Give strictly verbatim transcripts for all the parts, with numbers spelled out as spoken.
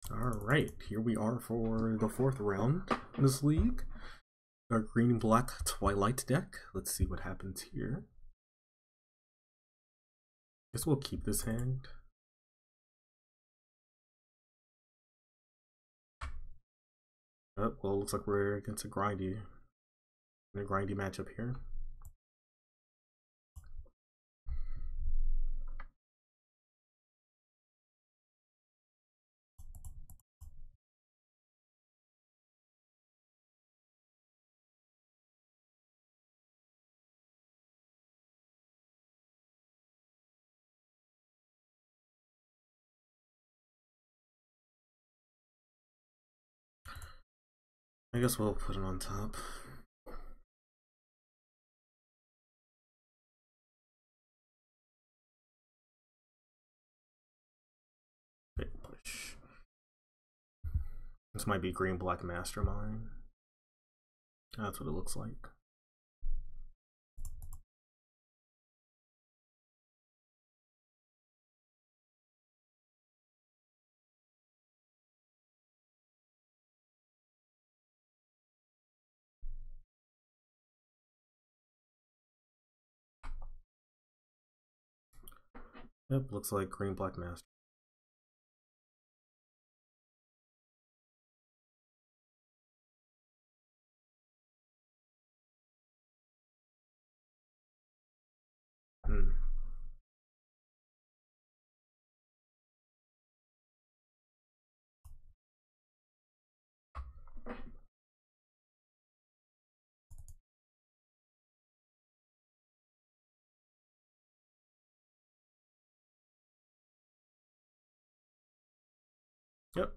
Alright, here we are for the fourth round in this league. Our green and black Twilight deck. Let's see what happens here. Guess we'll keep this hand. Oh, well, looks like we're against a grindy, in a grindy matchup here. I guess we'll put it on top. Big push. This might be green black mastermind. That's what it looks like. Yep, looks like green black master. Hmm. Yep.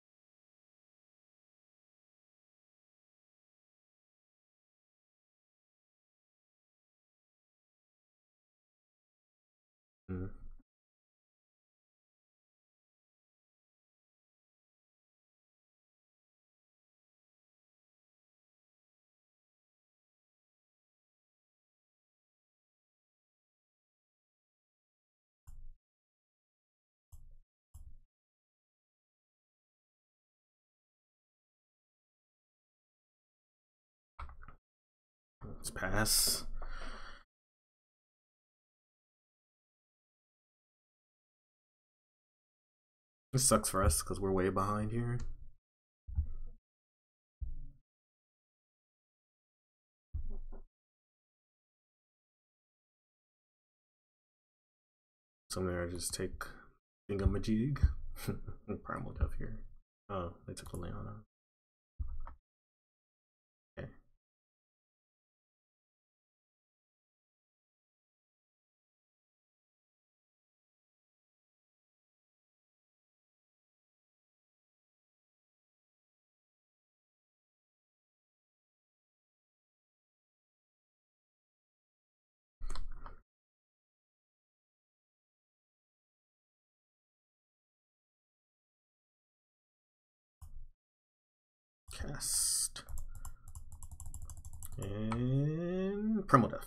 Hmm. Let's pass. This sucks for us because we're way behind here. So I'm gonna just take Thingamajig. Primal Death here. Oh, they took Liliana. Okay. Cast. And Primal Death.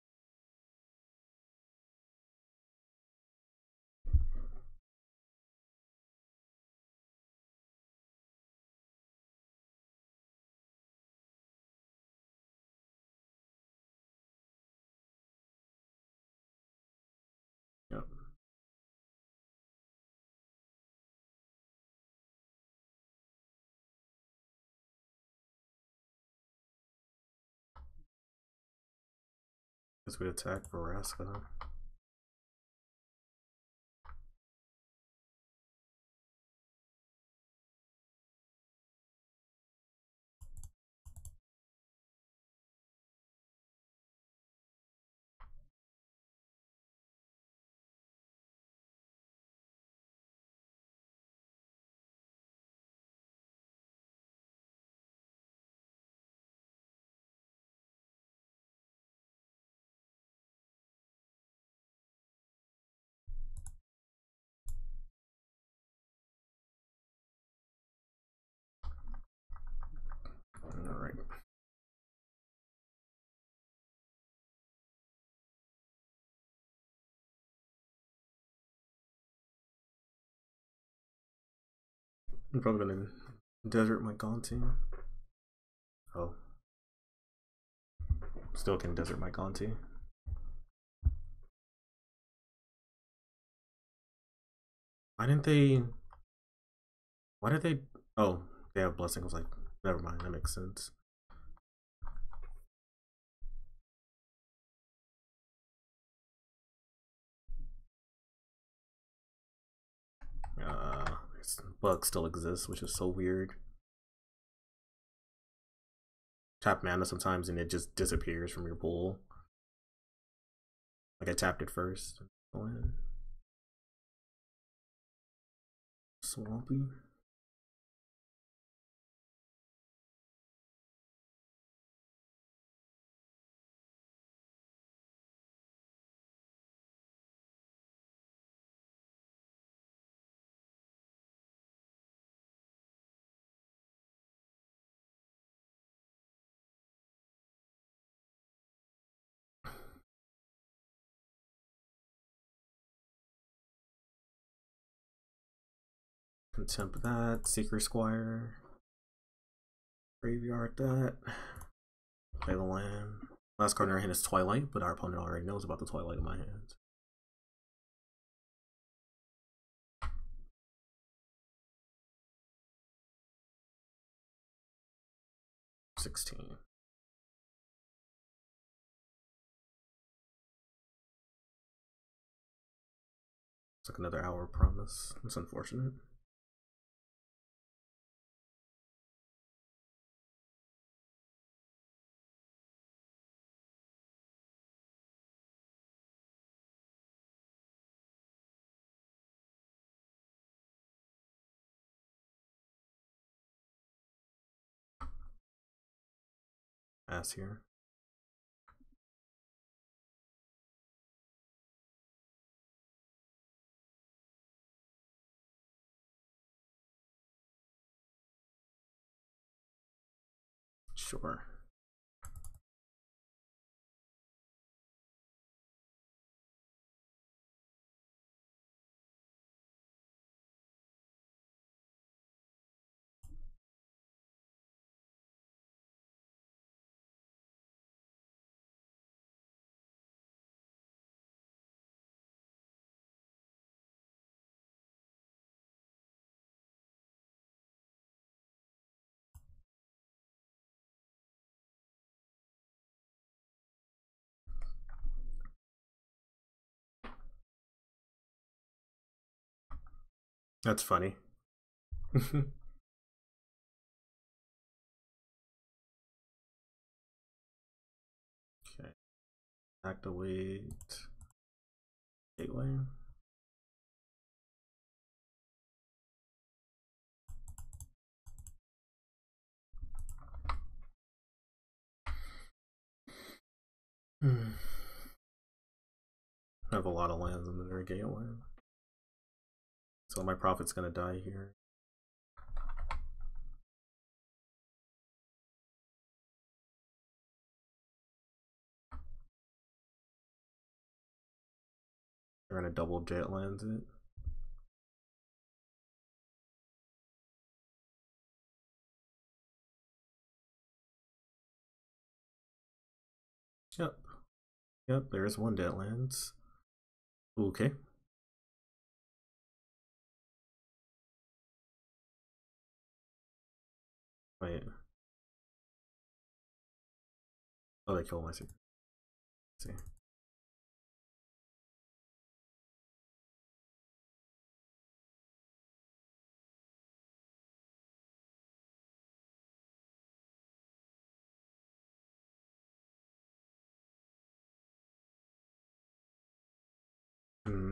Yep. Guess we attack Vraska. I'm probably gonna desert my Gonti. Oh. Still can desert my Gonti. Why didn't they... Why did they... Oh, they have Blessing. I was like, never mind, that makes sense. Uh, bug still exists, which is so weird. Tap mana sometimes and it just disappears from your pool. Like I tapped it first. Swampy. Contempt that. Secret Squire. Graveyard that. Play the land. Last card in our hand is Twilight, but our opponent already knows about the Twilight in my hand. sixteen. It's like another hour promise. It's unfortunate. Pass here. Sure. That's funny. Okay. Activate Gateway. Hmm. I have a lot of lands in the very gateway. So my profit's gonna die here. They're gonna double jet lands it. Yep. Yep, there's one jet lands. Okay. Wait. Oh, they killed my secret. See. Hmm.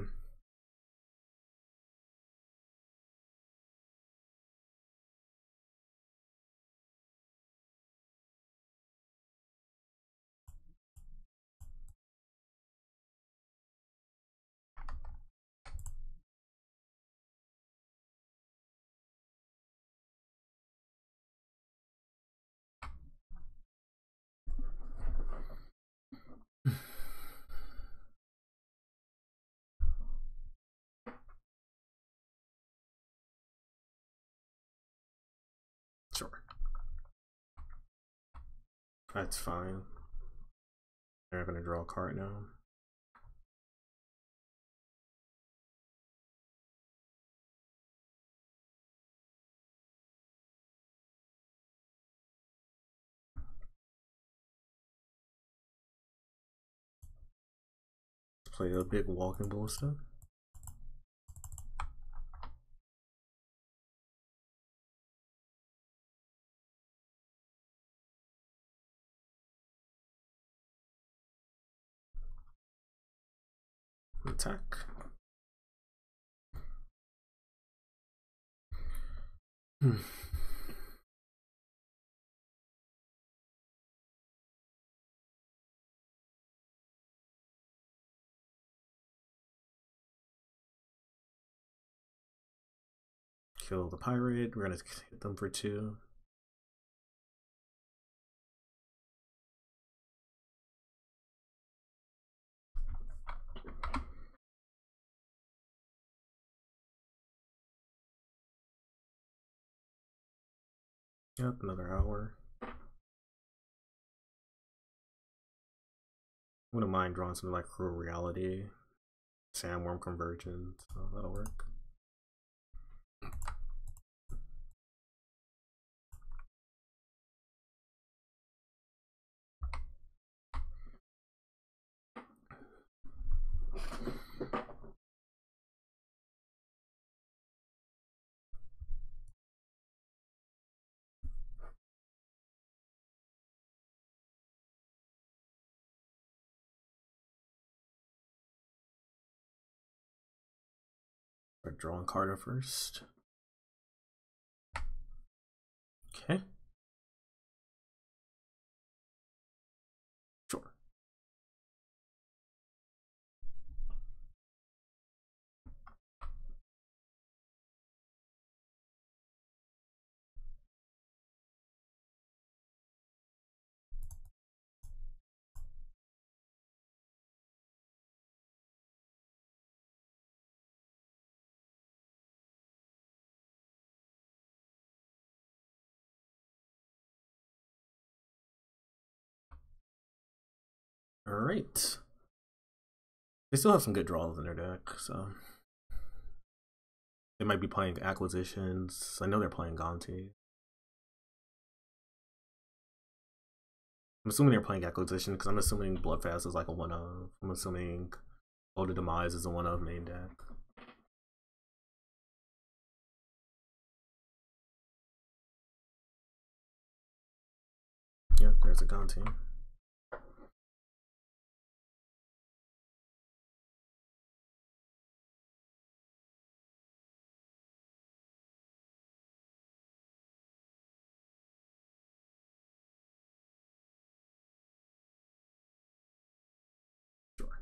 That's fine. They're not gonna draw a card now. Play a big walking ballista. Attack. Hmm. Kill the pirate. We're gonna hit them for two. Yep, another hour. Wouldn't mind drawing something like Cruel Reality, Sandworm Convergence, so that'll work. We're drawing Carter first. Okay. Sure. All right. They still have some good draws in their deck, so they might be playing Acquisitions. I know they're playing Gonti. I'm assuming they're playing Acquisition because I'm assuming Bloodfast is like a one of. I'm assuming Ode to Demise is a one of main deck. Yep, there's a Gonti. Sure.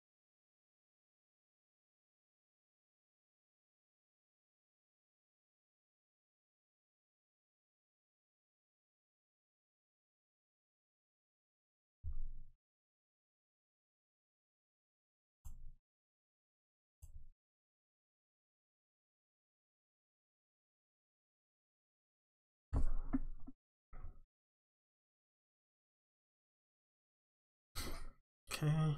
Okay.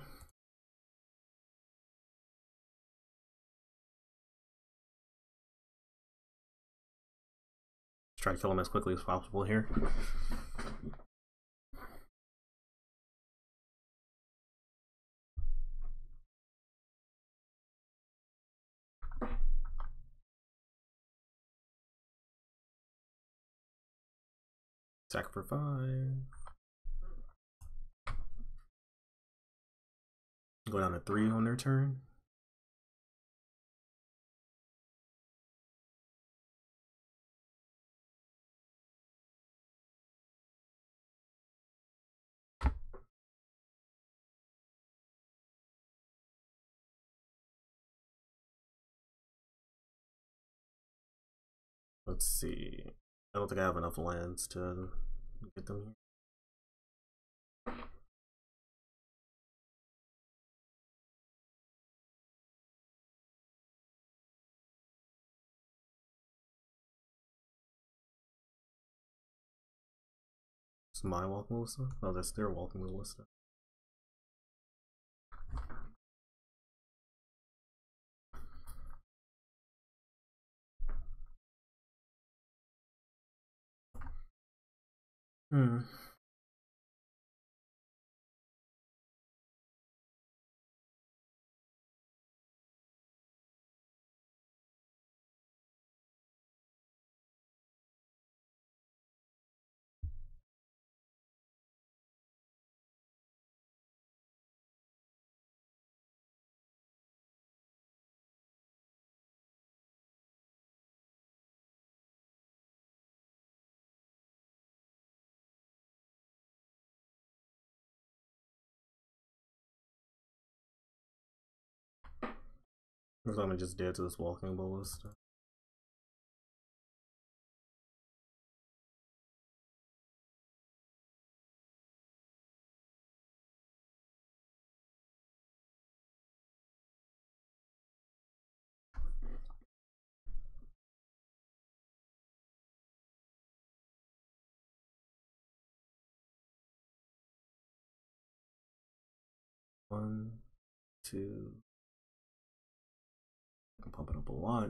Try to kill him as quickly as possible here. Attack for five. Go down to three on their turn. Let's see. I don't think I have enough lands to get them here. my walking ballista? Oh, that's their walking ballista. Hmm. Looks like I'm just dead to this walking ballista. One, two. I can pump it up a lot.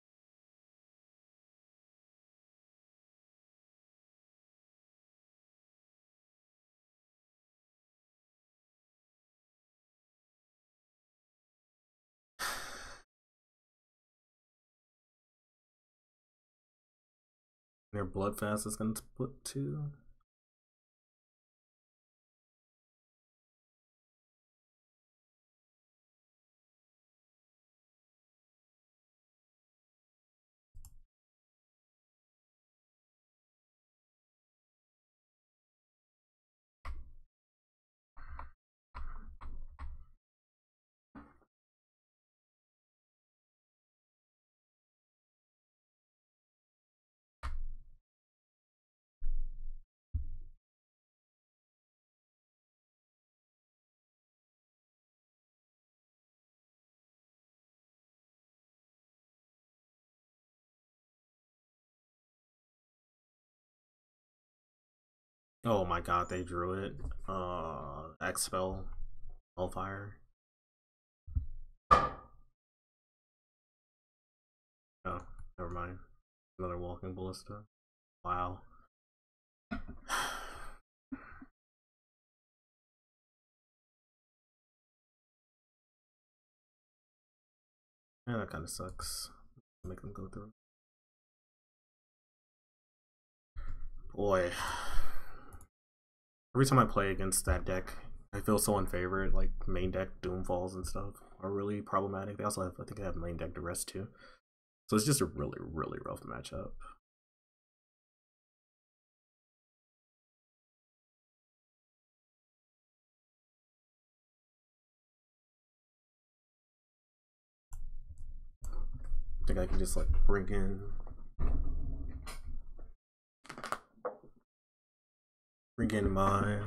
Their blood fast is gonna put two. Oh my god, they drew it. Uh, Expel, Hellfire. Oh, never mind. Another walking ballista. Wow. Yeah, that kind of sucks. Make them go through. Boy. Every time I play against that deck, I feel so unfavored. Like main deck Doomfalls and stuff are really problematic. They also have, I think, they have main deck Duress too. So it's just a really, really rough matchup. I think I can just like bring in, bring in my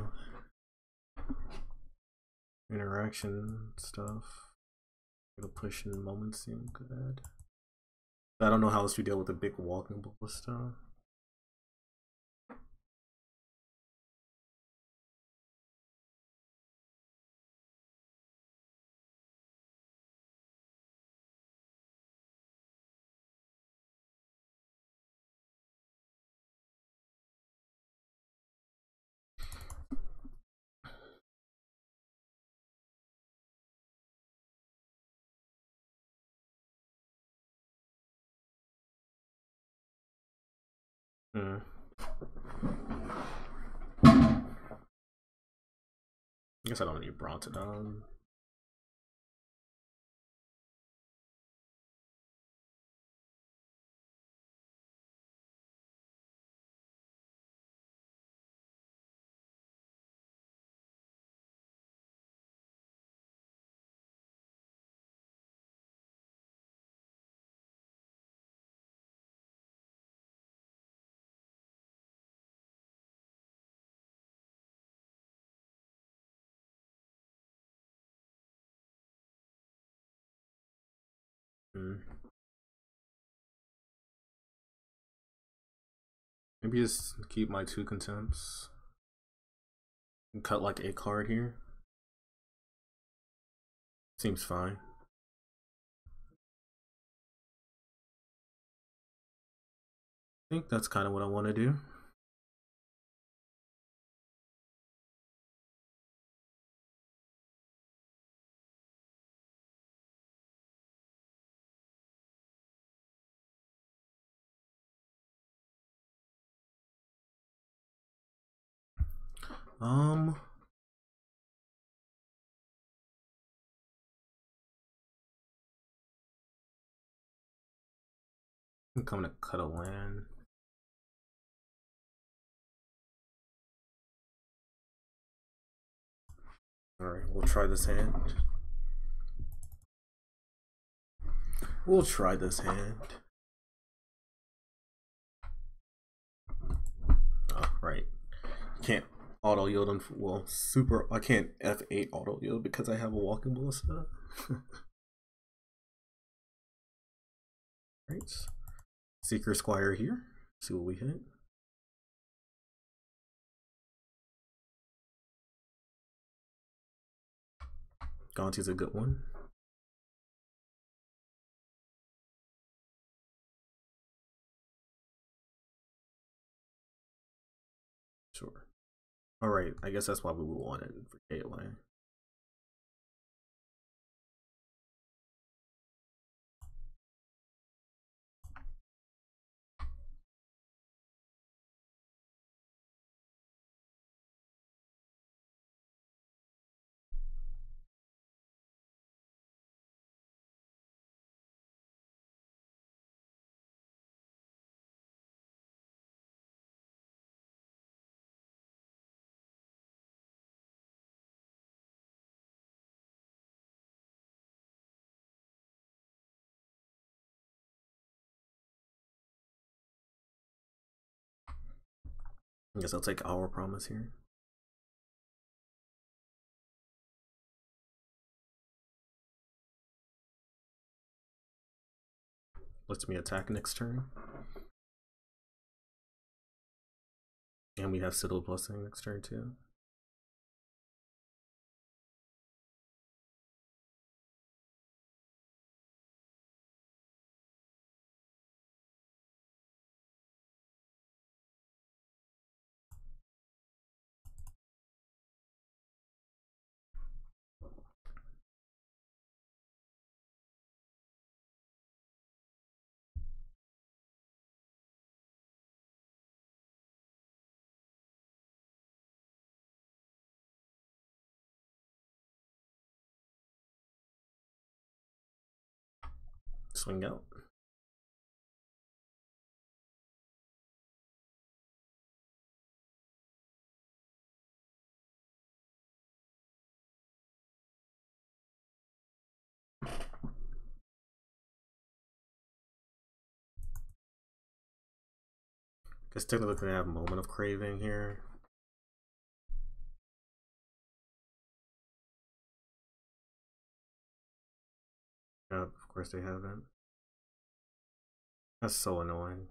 interaction stuff. Get a push in moments seem good. I don't know how else you deal with a big walking ballista. Hmm. I guess I don't need Brontodon. Hmm. Maybe just keep my two contempts. Cut like a card here. Seems fine. I think that's kind of what I want to do. Um, I'm coming to cut a land. Alright, we'll try this hand. We'll try this hand. Oh, right. Can't auto yield them. Well, super. I can't F eight auto yield because I have a walking ballista. Right. Seeker Squire here. See what we hit. Gonti's a good one. Sure. Alright, I guess that's why we would want it for gateway. I guess I'll take our promise here. Lets me attack next turn. And we have Citadel Blessing next turn too. Swing out. Guess technically I have a Moment of Craving here. Yeah, of course they haven't. That's so annoying.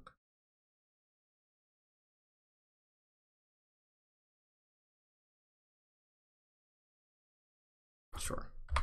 Sure.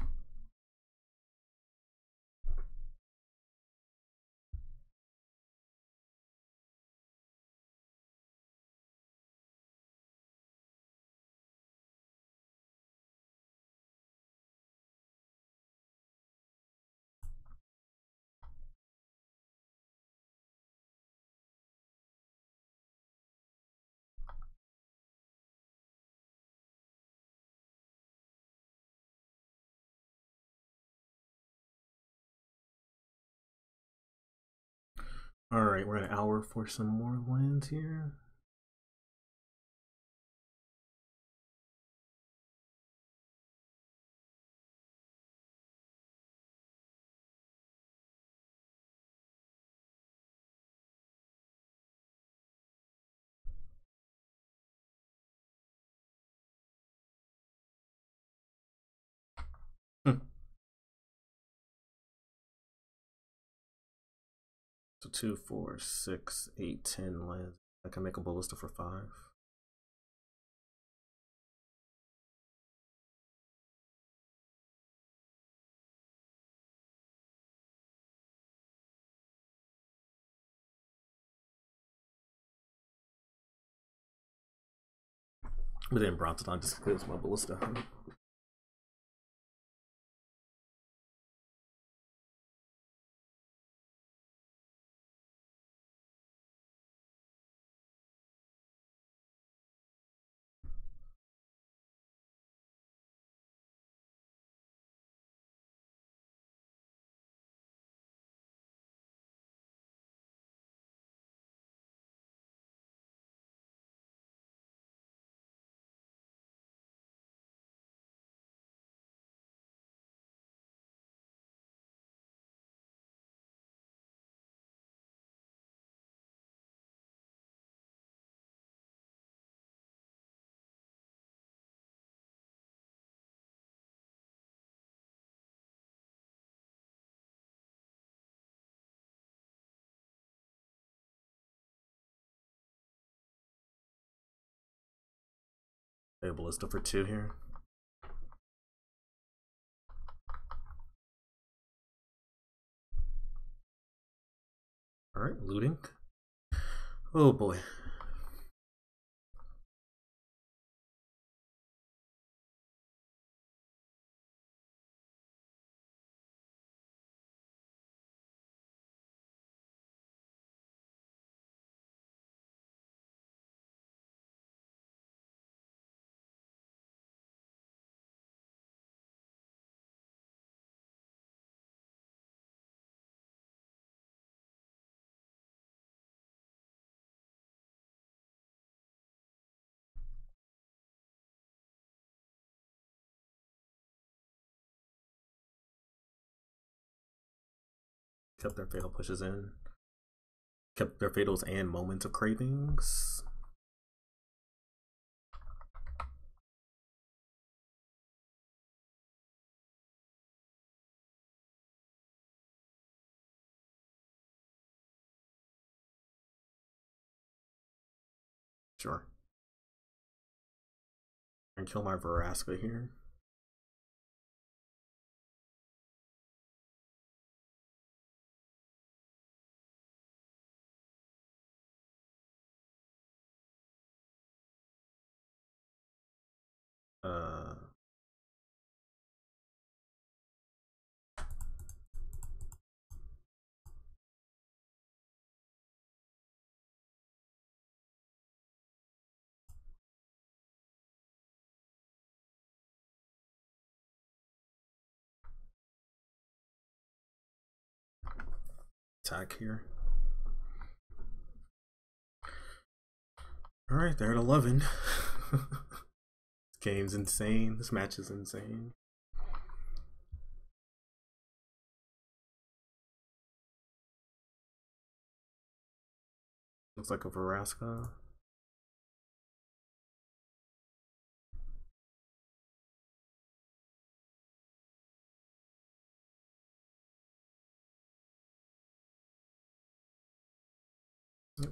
Alright, we're at an hour for some more lands here. So two, four, six, eight, ten lands. I can make a ballista for five. But then Bronzodon just kills my Ballista. Play a Ballista for two here. Alright, looting. Oh boy. Kept their fatal pushes in. Kept their fatals and moments of cravings. Sure. And kill my Vraska here. Uh, attack here. Alright, they're at eleven. This game's insane. This match is insane. Looks like a Vraska. Yep.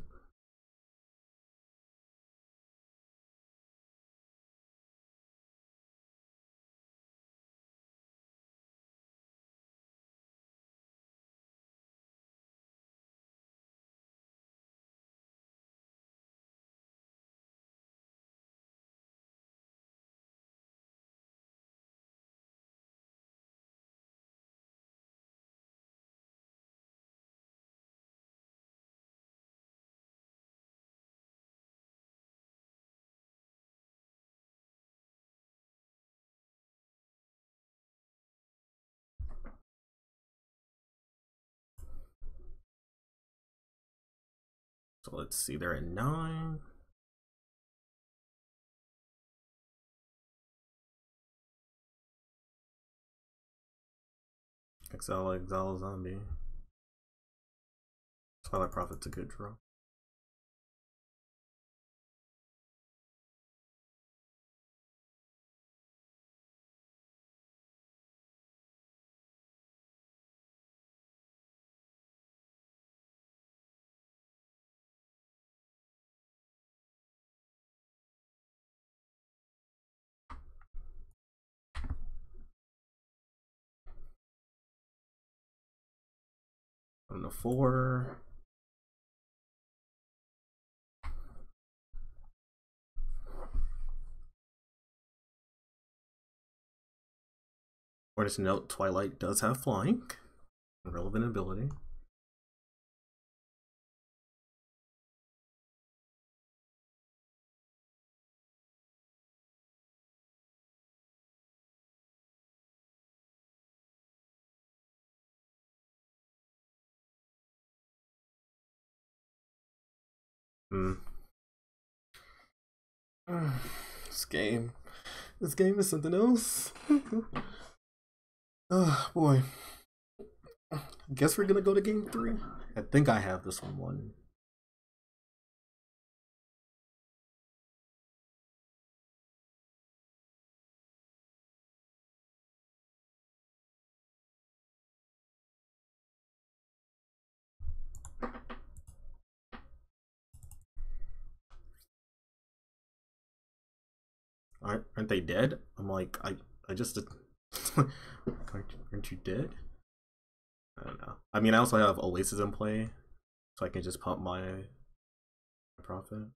So let's see, they're at nine. Exile, exile, zombie. Twilight Prophet's a good draw. On the four. Or to note, Twilight does have flying, a relevant ability. Hmm. This game. This game is something else. Oh boy. I guess we're gonna go to game three. I think I have this one won. Aren't, aren't they dead? I'm like, I, I just, aren't, aren't you dead? I don't know. I mean, I also have Oasis in play, so I can just pump my, my profit.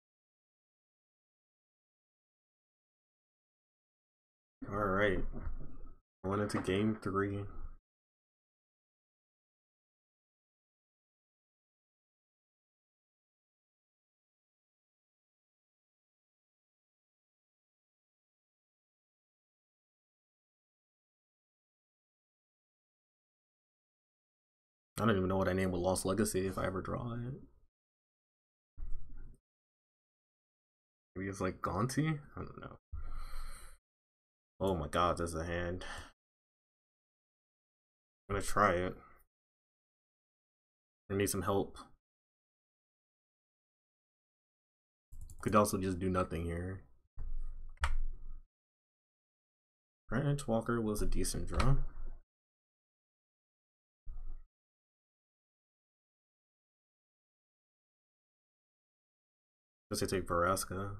All right, going into game three. I don't even know what I name with Lost Legacy if I ever draw it. Maybe it's like Gonti? I don't know. Oh my god, there's a hand. I'm gonna try it. I need some help. Could also just do nothing here. Branch Walker was a decent draw. Let's say take Veraska.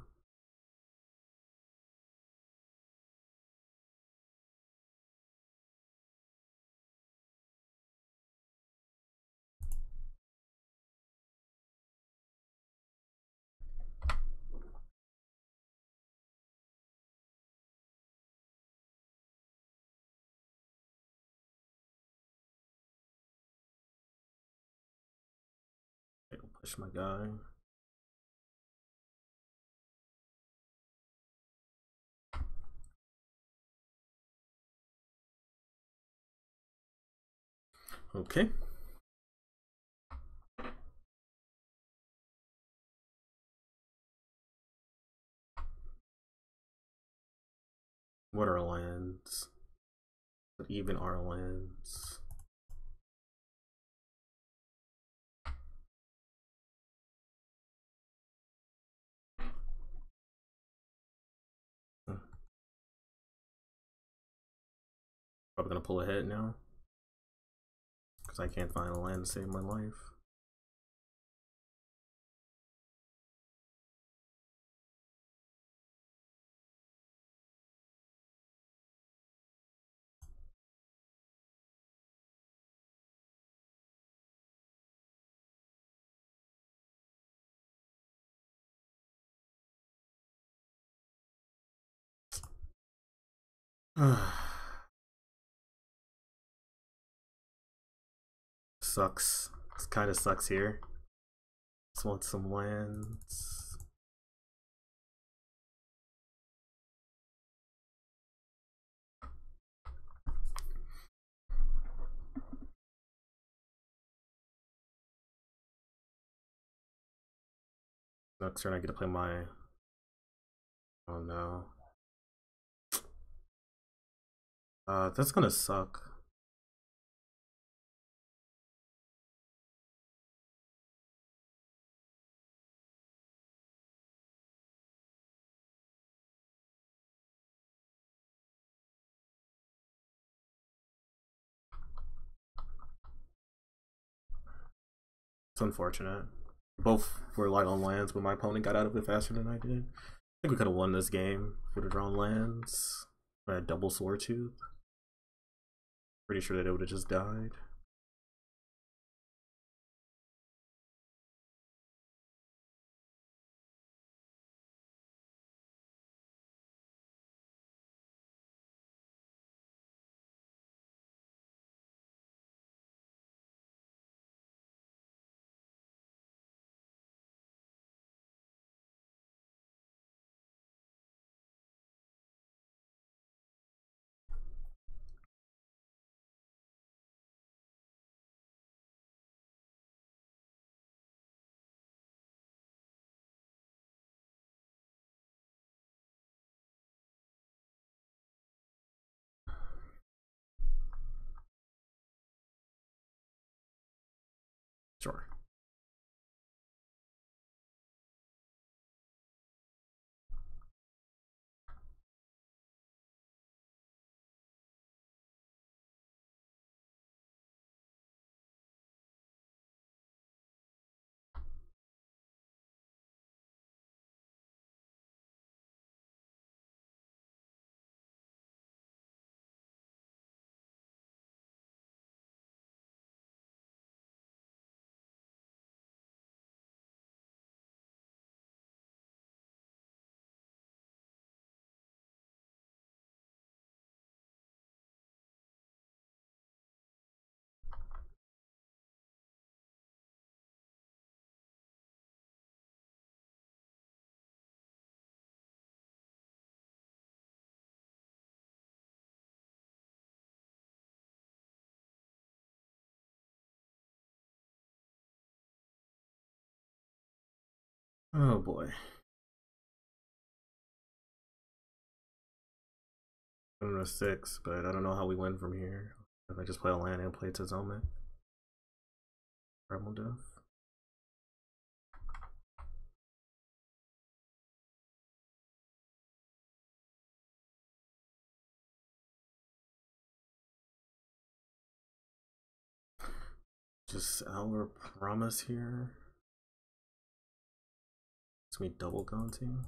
I'll push my guy. Okay. What are lands? But even our lands. Probably gonna pull ahead now. Because I can't find a land to save my life. Sucks. This kind of sucks here. Just want some lands. Next turn I get to play my... Oh no. Uh, that's gonna suck. It's unfortunate. Both were light on lands, but my opponent got out of it faster than I did. I think we could have won this game if we would have drawn lands. I had double Sword Tooth. Pretty sure that it would have just died. Sure. Oh boy. I'm gonna six, but I don't know how we win from here. If I just play a land and play Tizome. Primal Death. Just our promise here. It's me double counting.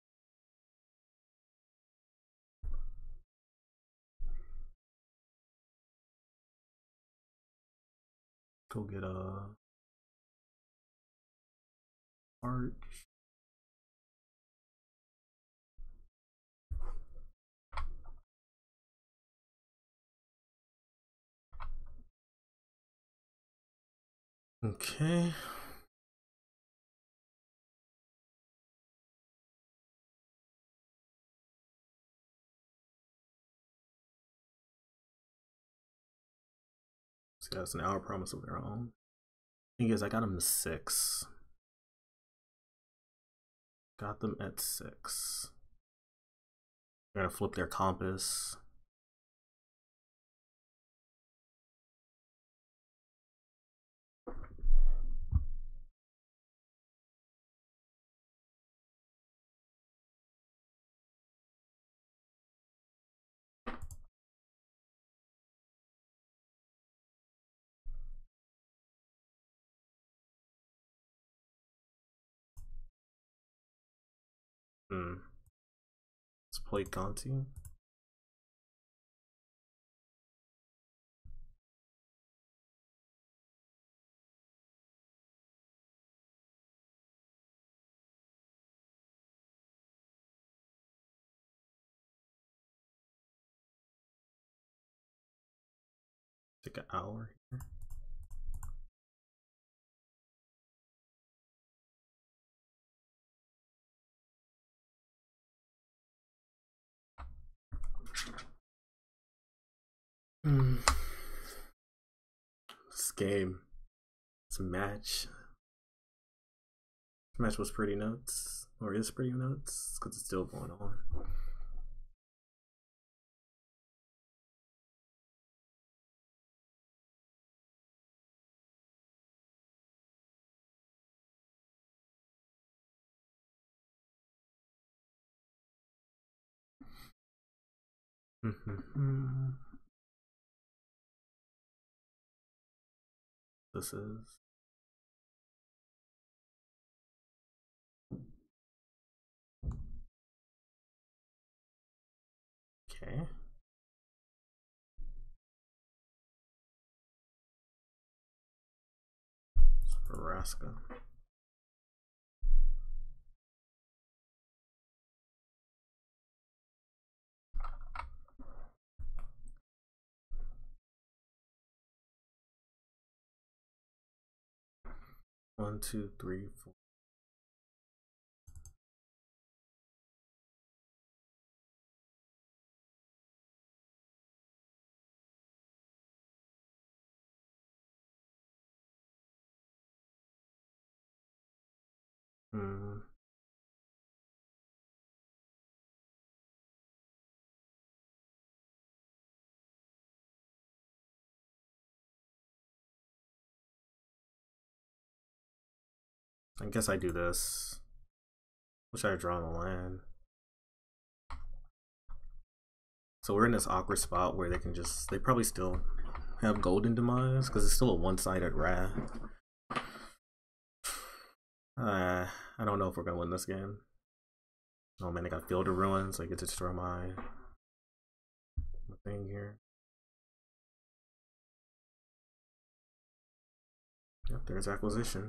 Go get a arch. Okay. So that's an hour promise of their own. Thing is, I got them to six. Got them at six. They're gonna flip their compass. Hmm. Let's play Conti. Take an hour here. Hmm. This game. This match. This match was pretty nuts. Or is pretty nuts. Because it's still going on. This is okay. Raska. One, two, three, four. Hmm. I guess I do this. Wish I had drawn the land. So we're in this awkward spot where they can just, they probably still have Golden Demise because it's still a one-sided wrath. Uh, I don't know if we're gonna win this game. Oh man, they got Field of Ruins, so I get to destroy my, my thing here. Yep, there's acquisition.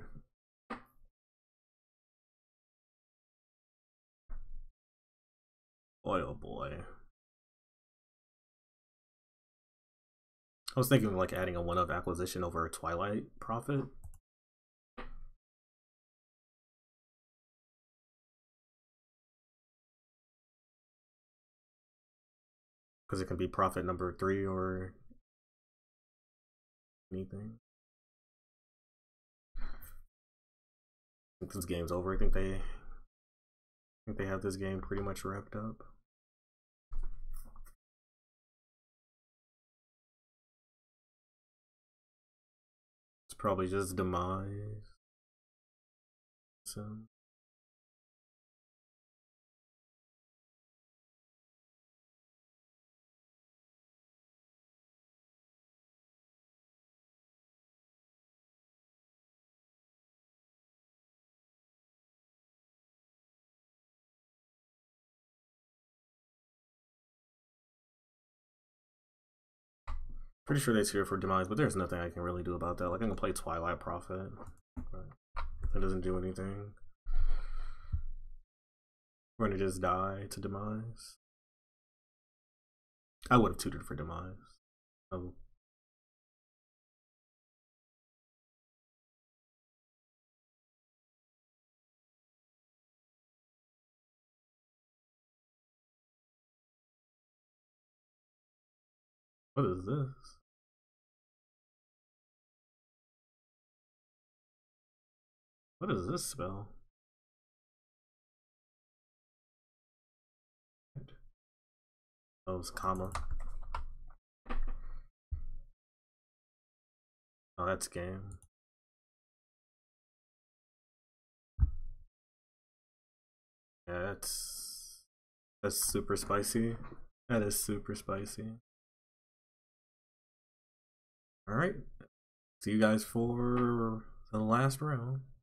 Boy, oh boy. I was thinking of like adding a one-up acquisition over a Twilight Prophet. Because it can be Prophet number three or anything. I think this game's over. I think they I think they have this game pretty much wrapped up. It's probably just Demise. So pretty sure they're here for Demise, but there's nothing I can really do about that. Like, I can play Twilight Prophet, but it doesn't do anything. We're gonna just die to Demise. I would have tutored for Demise. Oh. What is this? What is this spell? Oh, it's comma. Oh, that's game. Yeah, that's that's super spicy. That is super spicy. All right, see you guys for the last round.